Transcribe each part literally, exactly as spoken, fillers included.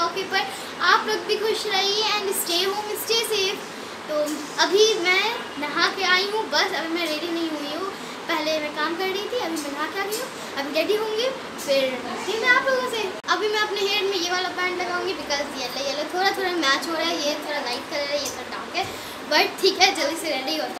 मौके पर। आप लोग भी खुश रहिए and stay home, stay safe. तो अभी मैं नहा के आई हूँ, बस अभी मैं रेडी नहीं हुई हूँ। पहले मैं काम कर रही थी, अभी मैं नहा के आ गई हूँ। अभी रेडी होंगी, फिर मिलती मैं आप लोगों से। अभी मैं अपने हेयर में ये वाला पैंट लगाऊंगी बिकॉज येलो येलो थोड़ा थोड़ा मैच हो रहा है। ये थोड़ा लाइट कलर है, ये थोड़ा डार्क है, बट ठीक है, जल्दी से रेडी होता।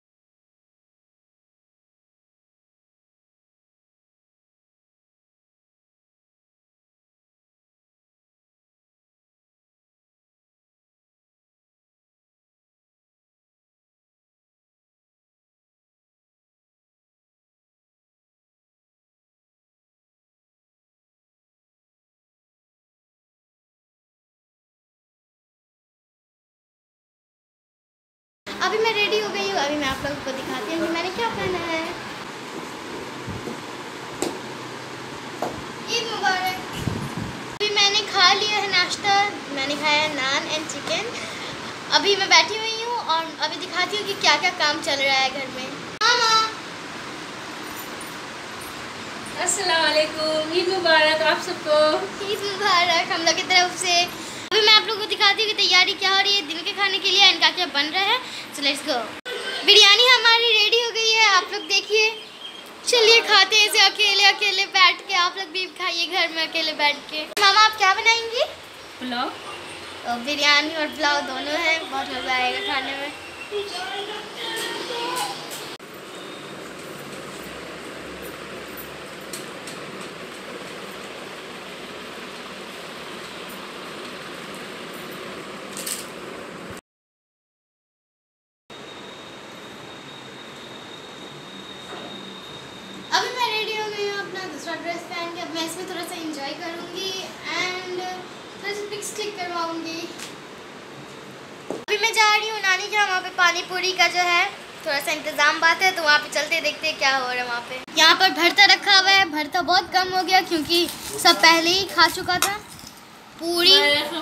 अभी मैं रेडी हो गई हूँ, अभी मैं आप लोगों को दिखाती हूँ कि मैंने क्या पहना है। ईद मुबारक। अभी मैंने खा लिया है नाश्ता, मैंने खाया है नान एंड चिकन। अभी मैं बैठी हुई हूँ और अभी दिखाती हूँ कि क्या क्या काम चल रहा है घर में। मामा अस्सलाम वालेकुम, ईद मुबारक आप सबको। ईद मुबारक हम लोग की तरफ से। अभी मैं आप लोगों को दिखाती हूँ कि तैयारी क्या हो रही है दिन के खाने के लिए एंड क्या क्या बन रहा है। So let's go. बिरयानी हमारी रेडी हो गई है, आप लोग देखिए। चलिए खाते हैं इसे अकेले अकेले बैठ के। आप लोग भी खाइए घर में अकेले बैठ के। मामा आप क्या बनाएंगी? पुलाव। तो बिरयानी और पुलाव दोनों है, बहुत मज़ा आएगा खाने में। अभी मैं रेडी हो गई हूँ अपना दूसरा ड्रेस पहन के। अब मैं इसमें थोड़ा सा एंजॉय करूँगी एंड थोड़ा सा पिक्स क्लिक करवाऊँगी। अभी मैं जा रही हूँ नानी के यहाँ, वहाँ पे पानी पूरी का जो है थोड़ा सा इंतज़ाम बात है, तो वहाँ पे चलते देखते क्या हो रहा है वहाँ पे। यहाँ पर भरता रखा हुआ है, भरता बहुत कम हो गया क्योंकि सब पहले ही खा चुका था। पूरी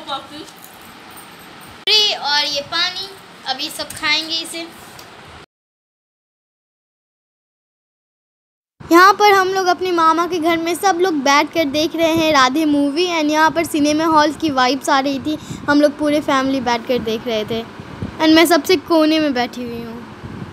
पूरी और ये पानी, अभी सब खाएंगे इसे। यहाँ पर हम लोग अपने मामा के घर में सब लोग बैठ कर देख रहे हैं राधे मूवी एंड यहाँ पर सिनेमा हॉल की वाइब्स आ रही थी। हम लोग पूरे फैमिली बैठ कर देख रहे थे एंड मैं सबसे कोने में बैठी हुई हूँ।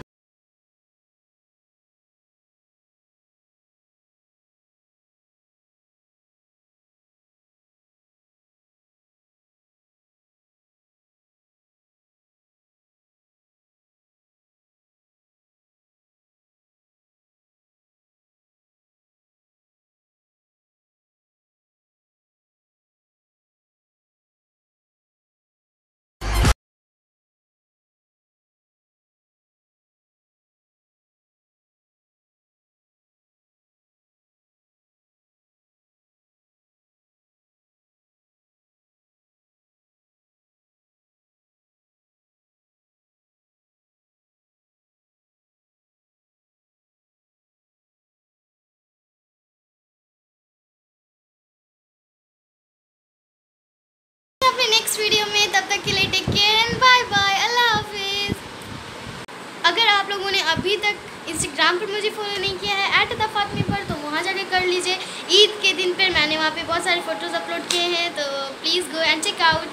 नेक्स्ट वीडियो में, तब तक के लिए take care and bye bye, अल्लाह हाफिज़। अगर आप लोगों ने अभी तक इंस्टाग्राम पर मुझे फॉलो नहीं किया है एट द फातिमी पर, तो वहाँ जाके कर लीजिए। ईद के दिन पर मैंने वहाँ पे बहुत सारे फ़ोटोज़ अपलोड किए हैं, तो please go and check out.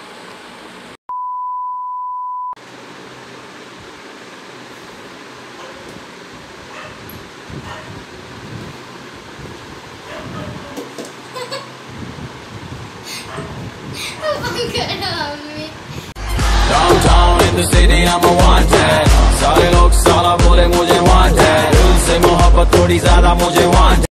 Downtown in the city, I'm a wanted. सारे लोग साला बोले मुझे wanted. दिल से मोहब्बत थोड़ी ज़्यादा मुझे wanted.